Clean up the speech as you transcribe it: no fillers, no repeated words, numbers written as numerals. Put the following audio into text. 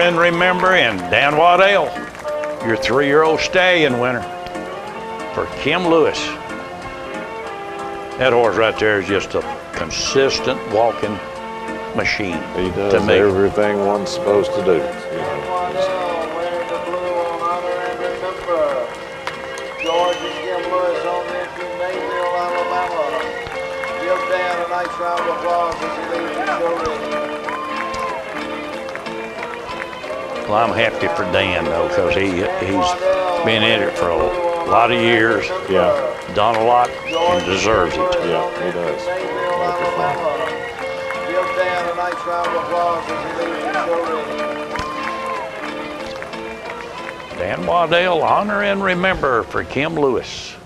and remember, and Dan Waddell, your 3-year-old stallion winner for Kim Lewis. That horse right there is just a consistent walking machine. He does to me. everything one's supposed to do. George and Kim Lewis on there to Mayville, Alabama. Give Dan a nice round of applause as he leaves the show ready. Well, I'm happy for Dan, though, because he's been in it for a lot of years. Yeah. Done a lot and deserves it. Yeah, he does. Give Dan a nice round of applause as he leaves the show ready. Dan Waddell, honor and remember for Kim Lewis.